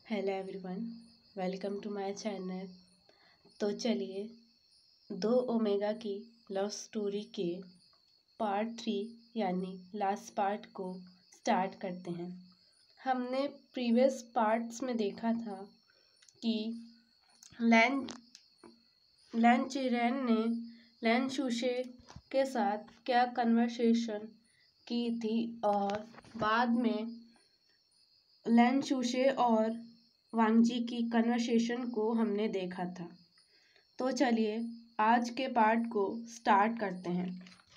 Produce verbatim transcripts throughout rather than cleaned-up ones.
Hello everyone, welcome to my channel. तो चलिए दो ओमेगा की लव स्टोरी के पार्ट थ्री यानी लास्ट पार्ट को स्टार्ट करते हैं। हमने प्रीवियस पार्ट्स में देखा था कि लैन लैन चिरेन ने लैन शूशे के साथ क्या कन्वर्सेशन की थी और बाद में लैन शूशे और वांगजी की कन्वर्सेशन को हमने देखा था। तो चलिए आज के पार्ट को स्टार्ट करते हैं।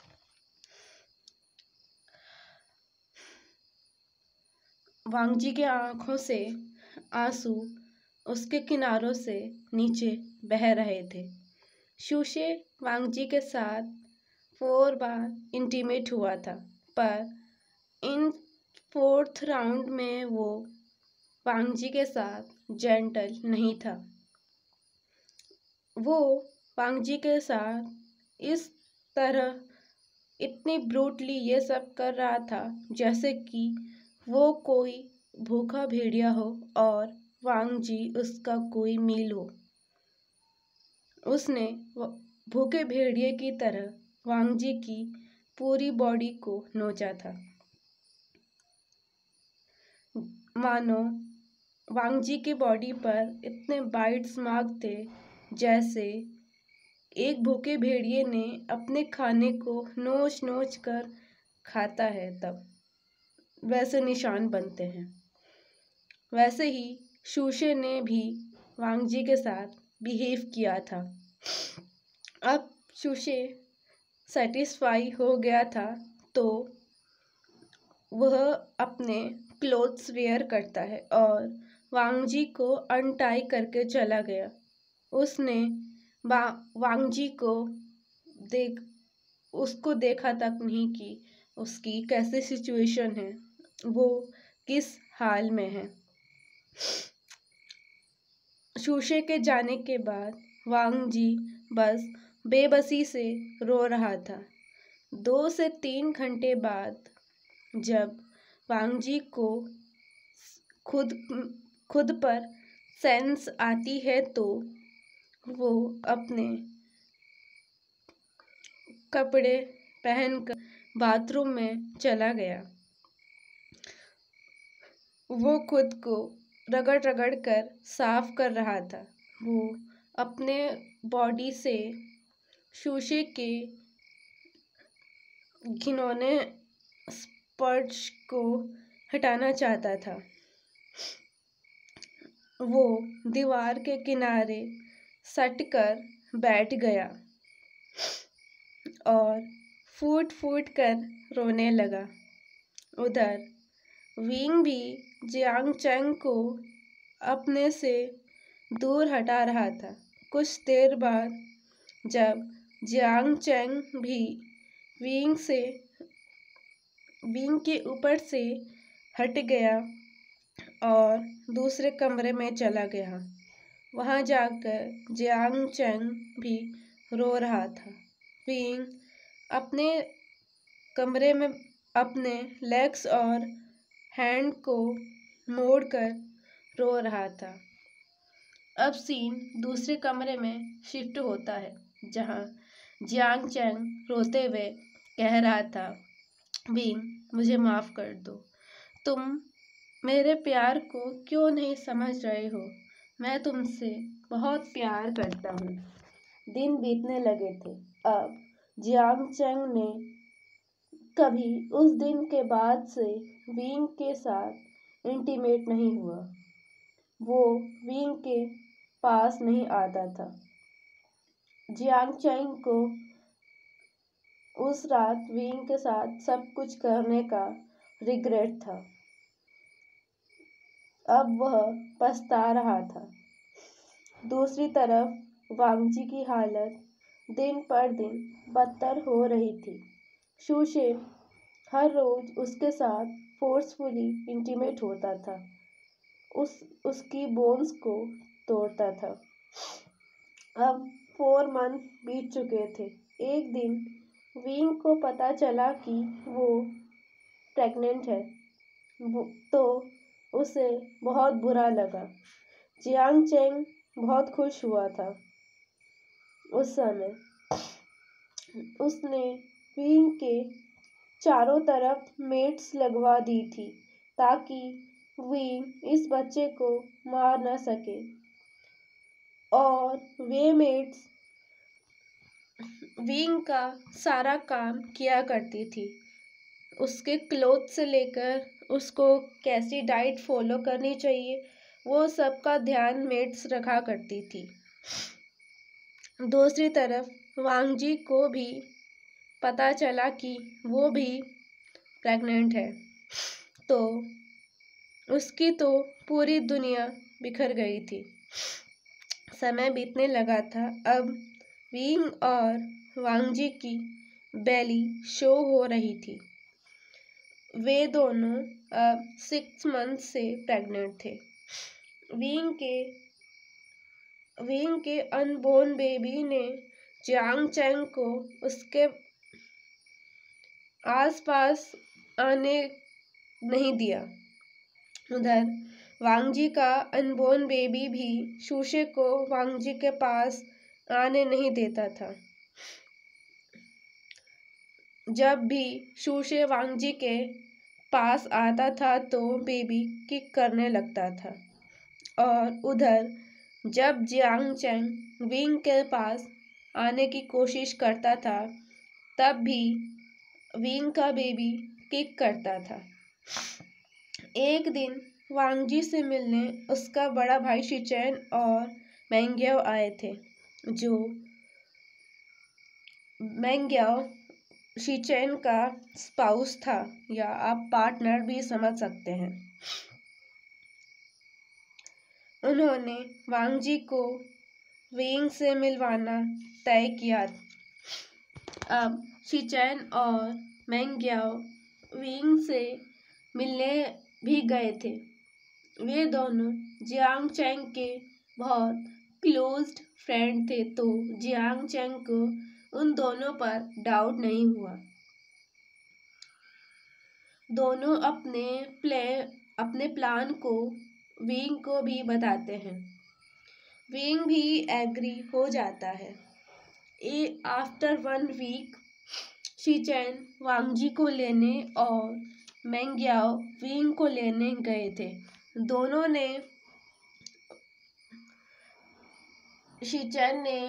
वांगजी के आंखों से आंसू उसके किनारों से नीचे बह रहे थे। शूशे वांगजी के साथ फोर बार इंटीमेट हुआ था, पर इन फोर्थ राउंड में वो वांगजी के साथ जेंटल नहीं था। वो वांगजी के साथ इस तरह इतनी ब्रूटली ये सब कर रहा था जैसे कि वो कोई भूखा भेड़िया हो और वांगजी उसका कोई मील हो। उसने भूखे भेड़िए की तरह वांगजी की पूरी बॉडी को नोचा था, मानो वांगजी की बॉडी पर इतने बाइट्स मार्क थे जैसे एक भूखे भेड़िए ने अपने खाने को नोच नोच कर खाता है तब वैसे निशान बनते हैं। वैसे ही शूशे ने भी वांगजी के साथ बिहेव किया था। अब शूशे सेटिस्फाई हो गया था तो वह अपने क्लोथ्स वेयर करता है और वांगजी को अनटाई करके चला गया। उसने वा वांगजी को देख उसको देखा तक नहीं कि उसकी कैसी सिचुएशन है, वो किस हाल में है। शूशे के जाने के बाद वांगजी बस बेबसी से रो रहा था। दो से तीन घंटे बाद जब वांगजी को खुद खुद पर सेंस आती है तो वो अपने कपड़े पहनकर बाथरूम में चला गया। वो खुद को रगड़ रगड़ कर साफ कर रहा था। वो अपने बॉडी से शूशे के घिनौने स्पर्श को हटाना चाहता था। वो दीवार के किनारे सट कर बैठ गया और फूट फूट कर रोने लगा। उधर विंग भी जियांग चैंग को अपने से दूर हटा रहा था। कुछ देर बाद जब जियांग चैंग भी विंग से विंग के ऊपर से हट गया और दूसरे कमरे में चला गया, वहां जाकर जियांग चैंग भी रो रहा था। विंग अपने कमरे में अपने लेग्स और हैंड को मोड़कर रो रहा था। अब सीन दूसरे कमरे में शिफ्ट होता है जहां जियांग चैंग रोते हुए कह रहा था, विंग मुझे माफ़ कर दो, तुम मेरे प्यार को क्यों नहीं समझ रहे हो। मैं तुमसे बहुत प्यार करता हूँ। दिन बीतने लगे थे। अब जियांग चैंग ने कभी उस दिन के बाद से विंग के साथ इंटीमेट नहीं हुआ। वो विंग के पास नहीं आता था। जियांग चैंग को उस रात विंग के साथ सब कुछ करने का रिग्रेट था। अब वह पछता रहा था। दूसरी तरफ वांगजी की हालत दिन पर दिन बदतर हो रही थी। शूशे हर रोज उसके साथ फोर्सफुली इंटीमेट होता था, उस उसकी बोन्स को तोड़ता था। अब फोर मंथ बीत चुके थे। एक दिन विंग को पता चला कि वो प्रेग्नेंट है। वो तो उसे बहुत बुरा लगा। जियांग चैंग बहुत खुश हुआ था। उस समय उसने विंग के चारों तरफ मेट्स लगवा दी थी ताकि विंग इस बच्चे को मार न सके, और वे मेट्स विंग का सारा काम किया करती थी। उसके क्लोथ से लेकर उसको कैसी डाइट फॉलो करनी चाहिए वो सब का ध्यान मेट्स रखा करती थी। दूसरी तरफ वांगजी को भी पता चला कि वो भी प्रेग्नेंट है, तो उसकी तो पूरी दुनिया बिखर गई थी। समय बीतने लगा था। अब विंग और वांगजी की बेली शो हो रही थी। वे दोनों अब सिक्स मंथ से प्रेग्नेंट थे। विंग के विंग के अनबोर्न बेबी ने जियांग चैंग को उसके आसपास आने नहीं दिया। उधर वांगजी का अनबोर्न बेबी भी शूशे को वांगजी के पास आने नहीं देता था। जब भी शूशे वांगजी के पास आता था तो बेबी किक करने लगता था, और उधर जब जियांग चैंग विंग के पास आने की कोशिश करता था तब भी विंग का बेबी किक करता था। एक दिन वांगजी से मिलने उसका बड़ा भाई शिचैन और मेंग्याओ आए थे। जो मेंग्याओ शिचैन का स्पाउस था, या आप पार्टनर भी समझ सकते हैं। उन्होंने वांगजी को विंग से मिलवाना तय किया। अब शिचैन और मेंग्याओ विंग से मिलने भी गए थे। वे दोनों जियांग चैंग के बहुत क्लोज्ड फ्रेंड थे, तो जियांग चैंग को उन दोनों पर डाउट नहीं हुआ। दोनों अपने प्ले अपने प्लान को विंग को भी बताते हैं। विंग भी एग्री हो जाता है। A after one week Xichen Wangji को लेने और मेंग्याओ विंग को लेने गए थे। दोनों ने शिचैन ने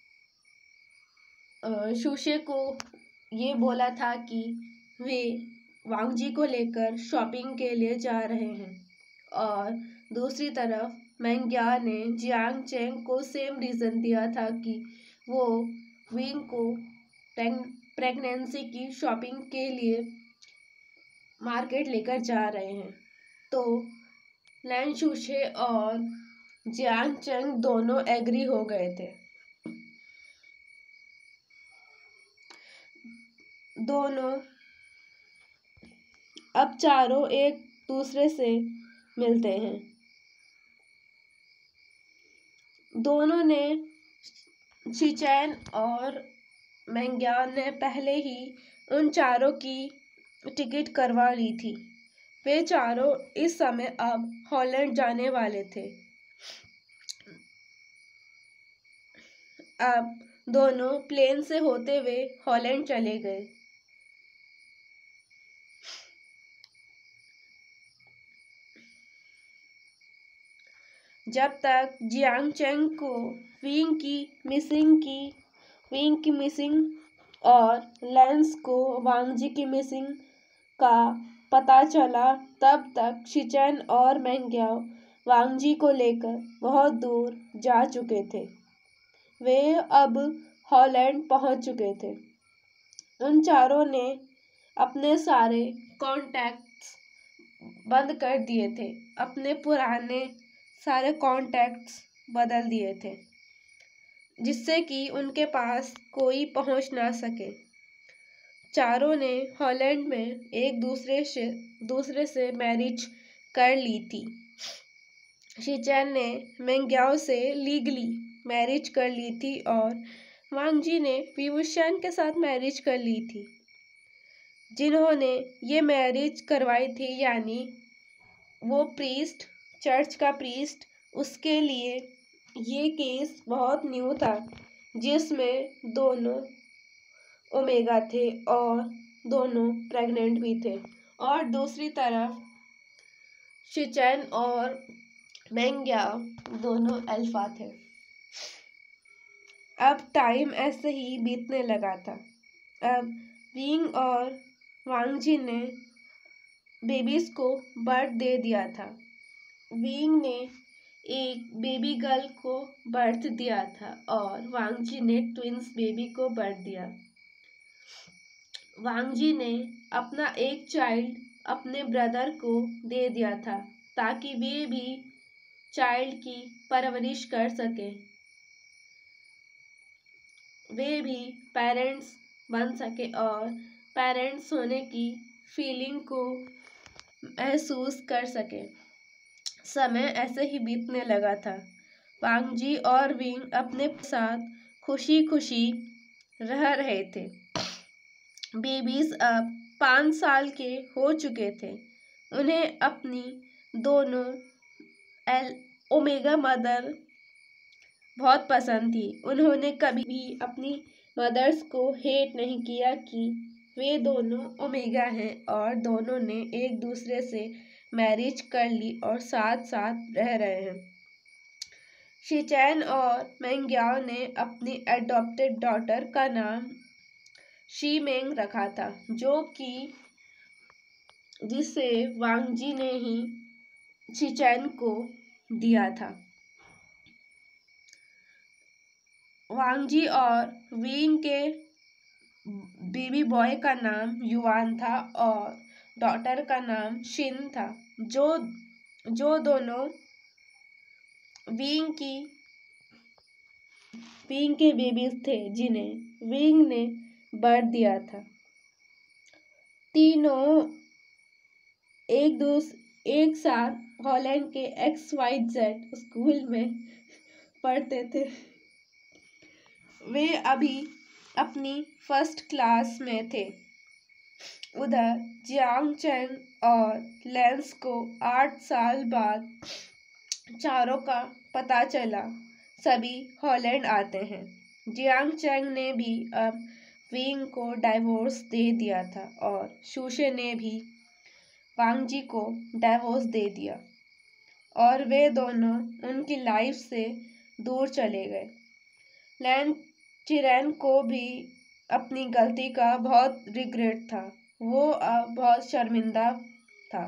शूशे को ये बोला था कि वे वांगजी को लेकर शॉपिंग के लिए जा रहे हैं, और दूसरी तरफ मेंग्या ने जियांग चैंग को सेम रीज़न दिया था कि वो विंग को प्रेगनेंसी की शॉपिंग के लिए मार्केट लेकर जा रहे हैं। तो लैन शूशे और जियांग चैंग दोनों एग्री हो गए थे। दोनों अब चारों एक दूसरे से मिलते हैं। दोनों ने शिचैन और मेंग्या ने पहले ही उन चारों की टिकट करवा ली थी। वे चारों इस समय अब हॉलैंड जाने वाले थे। अब दोनों प्लेन से होते हुए हॉलैंड चले गए। जब तक जियांग चैंग को विंग की मिसिंग की विंग की मिसिंग और लेंस को वांगजी की मिसिंग का पता चला, तब तक शिचैन और मेंग्याओ वांगजी को लेकर बहुत दूर जा चुके थे। वे अब हॉलैंड पहुंच चुके थे। उन चारों ने अपने सारे कॉन्टैक्ट्स बंद कर दिए थे। अपने पुराने सारे कॉन्टैक्ट्स बदल दिए थे, जिससे कि उनके पास कोई पहुंच ना सके। चारों ने हॉलैंड में एक दूसरे से दूसरे से मैरिज कर ली थी। शिचैन ने मेंग्याओ से लीगली मैरिज कर ली थी, और वांगजी ने विवुशियान के साथ मैरिज कर ली थी। जिन्होंने ये मैरिज करवाई थी, यानी वो प्रीस्ट, चर्च का प्रीस्ट, उसके लिए ये केस बहुत न्यू था, जिसमें दोनों ओमेगा थे और दोनों प्रेग्नेंट भी थे। और दूसरी तरफ शिचेन और मेंग्याओ दोनों अल्फा थे। अब टाइम ऐसे ही बीतने लगा था। अब विंग और वांगजी ने बेबीज को बर्थ दे दिया था। विंग ने एक बेबी गर्ल को बर्थ दिया था और वांगजी ने ट्विंस बेबी को बर्थ दिया। वांगजी ने अपना एक चाइल्ड अपने ब्रदर को दे दिया था ताकि वे भी चाइल्ड की परवरिश कर सके, वे भी पेरेंट्स बन सके और पेरेंट्स होने की फीलिंग को महसूस कर सके। समय ऐसे ही बीतने लगा था। वांगजी और विंग अपने साथ खुशी खुशी रह रहे थे। बेबीज अब पाँच साल के हो चुके थे। उन्हें अपनी दोनों एल ओमेगा मदर बहुत पसंद थी। उन्होंने कभी भी अपनी मदर्स को हेट नहीं किया कि वे दोनों ओमेगा हैं और दोनों ने एक दूसरे से मैरिज कर ली और साथ साथ रह रहे हैं। शिचेन और मेंग्याओ ने अपनी एडॉप्टेड डॉटर का नाम शीमेंग रखा था, जो कि जिसे वांगजी ने ही शिचेन को दिया था। वांगजी और विंग के बेबी बॉय का नाम युआन था और डॉटर का नाम शिन था, जो जो दोनों विंग की विंग के बेबीज थे, जिन्हें विंग ने बर्थ दिया था। तीनों एक दूस एक साथ हॉलैंड के एक्स वाई जेड स्कूल में पढ़ते थे। वे अभी अपनी फर्स्ट क्लास में थे। उधर जियांग चैंग और लेंस को आठ साल बाद चारों का पता चला। सभी हॉलैंड आते हैं। जियांग चैंग ने भी अब विंग को डाइवोर्स दे दिया था और शूशे ने भी वांगजी को डाइवोर्स दे दिया और वे दोनों उनकी लाइफ से दूर चले गए। लैन चिरैन को भी अपनी गलती का बहुत रिग्रेट था। वो अब बहुत शर्मिंदा था।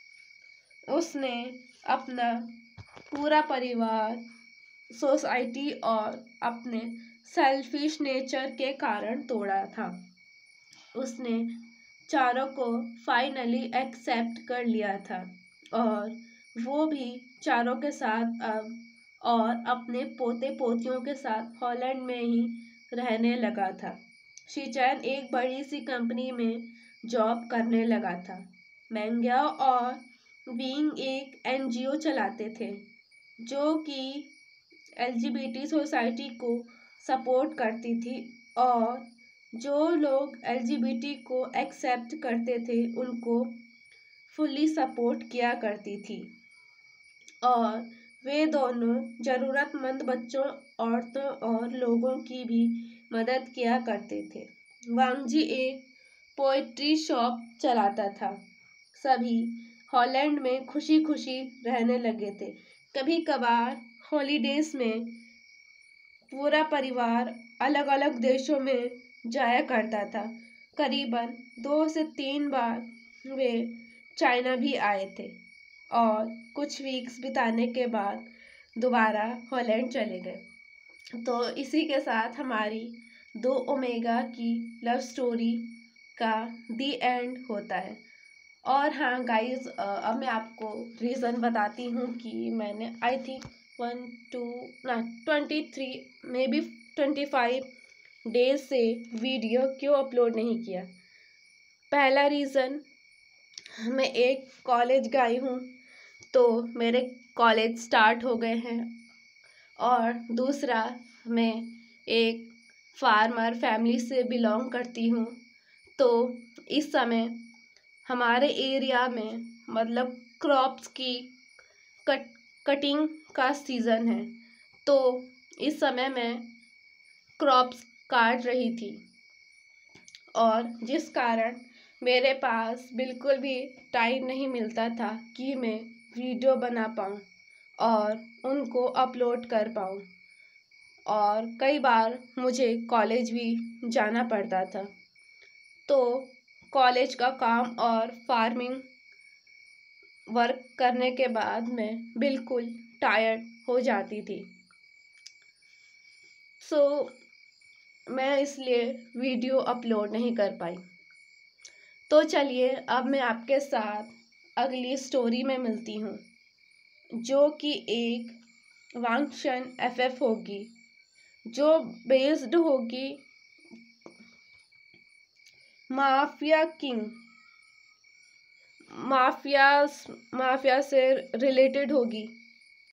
उसने अपना पूरा परिवार, सोसाइटी और अपने सेल्फिश नेचर के कारण तोड़ा था। उसने चारों को फाइनली एक्सेप्ट कर लिया था और वो भी चारों के साथ अब और अपने पोते पोतियों के साथ हॉलैंड में ही रहने लगा था। शिचेन एक बड़ी सी कंपनी में जॉब करने लगा था। मेंग्याओ और विंग एक एनजीओ चलाते थे, जो कि एलजीबीटी सोसाइटी को सपोर्ट करती थी और जो लोग एलजीबीटी को एक्सेप्ट करते थे उनको फुल्ली सपोर्ट किया करती थी और वे दोनों ज़रूरतमंद बच्चों, औरतों और लोगों की भी मदद किया करते थे। वांगजी एक पोएट्री शॉप चलाता था। सभी हॉलैंड में खुशी खुशी रहने लगे थे। कभी कभार हॉलीडेज में पूरा परिवार अलग अलग देशों में जाया करता था। करीबन दो से तीन बार वे चाइना भी आए थे और कुछ वीक्स बिताने के बाद दोबारा हॉलैंड चले गए। तो इसी के साथ हमारी दो ओमेगा की लव स्टोरी का दी एंड होता है। और हाँ गाइस, अब मैं आपको रीज़न बताती हूँ कि मैंने आई थिंक वन टू ना twenty three maybe twenty five days से वीडियो क्यों अपलोड नहीं किया। पहला रीज़न, मैं एक कॉलेज गई हूँ तो मेरे कॉलेज स्टार्ट हो गए हैं, और दूसरा मैं एक फार्मर फैमिली से बिलोंग करती हूँ। तो इस समय हमारे एरिया में मतलब क्रॉप्स की कट कटिंग का सीज़न है, तो इस समय मैं क्रॉप्स काट रही थी और जिस कारण मेरे पास बिल्कुल भी टाइम नहीं मिलता था कि मैं वीडियो बना पाऊँ और उनको अपलोड कर पाऊँ। और कई बार मुझे कॉलेज भी जाना पड़ता था, तो कॉलेज का काम और फार्मिंग वर्क करने के बाद मैं बिल्कुल टायर्ड हो जाती थी। सो मैं इसलिए वीडियो अपलोड नहीं कर पाई। तो चलिए अब मैं आपके साथ अगली स्टोरी में मिलती हूँ, जो कि एक वांगशन एफएफ होगी, जो बेस्ड होगी माफिया किंग, माफिया माफिया से रिलेटेड होगी।